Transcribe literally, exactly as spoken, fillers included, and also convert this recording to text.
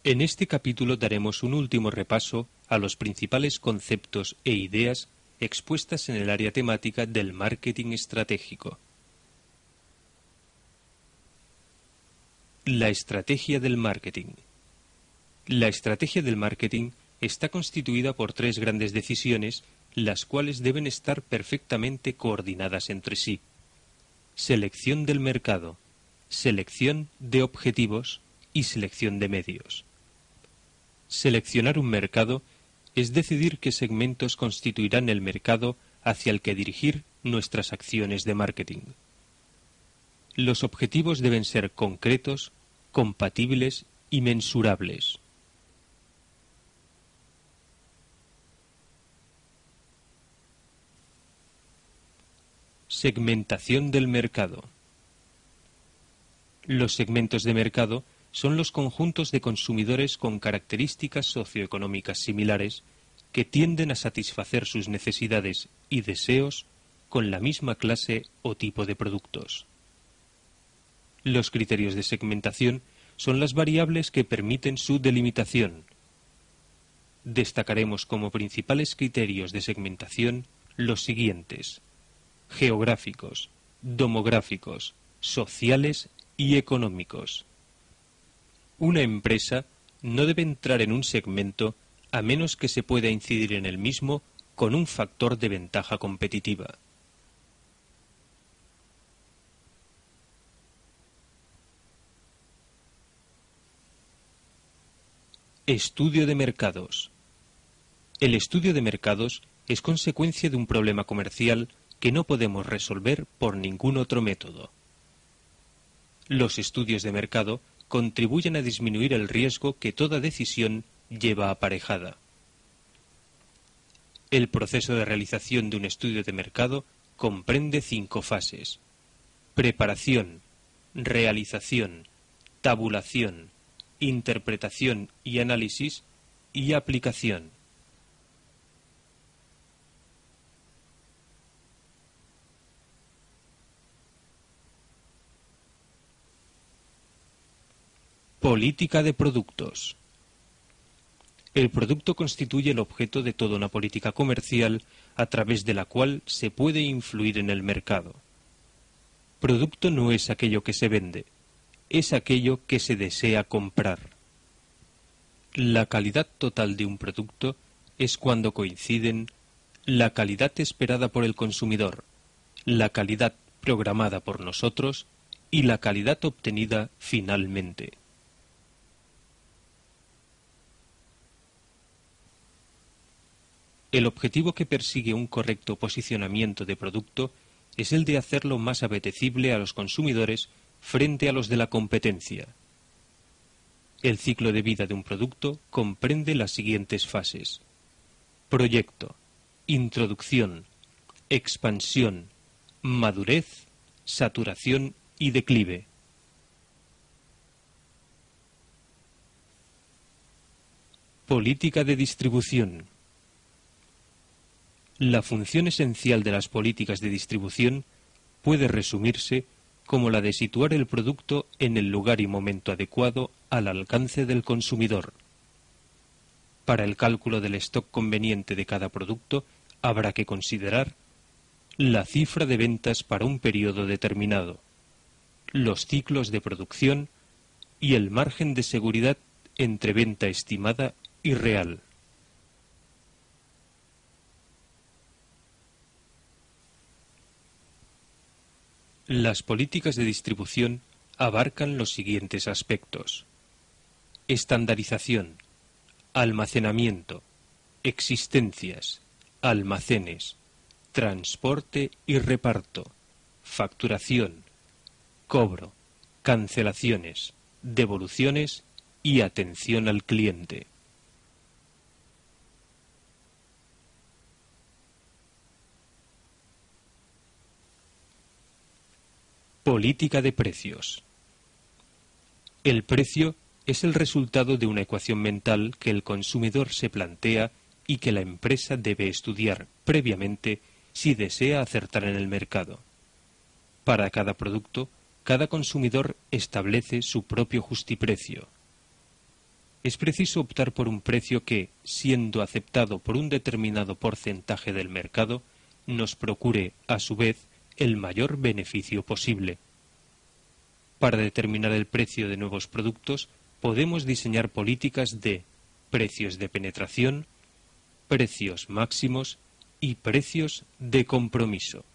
En este capítulo daremos un último repaso a los principales conceptos e ideas expuestas en el área temática del marketing estratégico. La estrategia del marketing. La estrategia del marketing está constituida por tres grandes decisiones, las cuales deben estar perfectamente coordinadas entre sí. Selección del mercado, selección de objetivos y selección de medios. Seleccionar un mercado es decidir qué segmentos constituirán el mercado hacia el que dirigir nuestras acciones de marketing. Los objetivos deben ser concretos, compatibles y mensurables. Segmentación del mercado. Los segmentos de mercado son los conjuntos de consumidores con características socioeconómicas similares que tienden a satisfacer sus necesidades y deseos con la misma clase o tipo de productos. Los criterios de segmentación son las variables que permiten su delimitación. Destacaremos como principales criterios de segmentación los siguientes: geográficos, demográficos, sociales y económicos. Una empresa no debe entrar en un segmento a menos que se pueda incidir en el mismo con un factor de ventaja competitiva. Estudio de mercados. El estudio de mercados es consecuencia de un problema comercial que no podemos resolver por ningún otro método. Los estudios de mercado contribuyen a disminuir el riesgo que toda decisión lleva aparejada. El proceso de realización de un estudio de mercado comprende cinco fases: preparación, realización, tabulación, interpretación y análisis, y aplicación. Política de productos. El producto constituye el objeto de toda una política comercial a través de la cual se puede influir en el mercado. Producto no es aquello que se vende, es aquello que se desea comprar. La calidad total de un producto es cuando coinciden la calidad esperada por el consumidor, la calidad programada por nosotros y la calidad obtenida finalmente. El objetivo que persigue un correcto posicionamiento de producto es el de hacerlo más apetecible a los consumidores frente a los de la competencia. El ciclo de vida de un producto comprende las siguientes fases: proyecto, introducción, expansión, madurez, saturación y declive. Política de distribución. La función esencial de las políticas de distribución puede resumirse como la de situar el producto en el lugar y momento adecuado al alcance del consumidor. Para el cálculo del stock conveniente de cada producto habrá que considerar la cifra de ventas para un periodo determinado, los ciclos de producción y el margen de seguridad entre venta estimada y real. Las políticas de distribución abarcan los siguientes aspectos: estandarización, almacenamiento, existencias, almacenes, transporte y reparto, facturación, cobro, cancelaciones, devoluciones y atención al cliente. Política de precios. El precio es el resultado de una ecuación mental que el consumidor se plantea y que la empresa debe estudiar previamente si desea acertar en el mercado. Para cada producto, cada consumidor establece su propio justiprecio. Es preciso optar por un precio que, siendo aceptado por un determinado porcentaje del mercado, nos procure, a su vez, el mayor beneficio posible. Para determinar el precio de nuevos productos, podemos diseñar políticas de precios de penetración, precios máximos y precios de compromiso.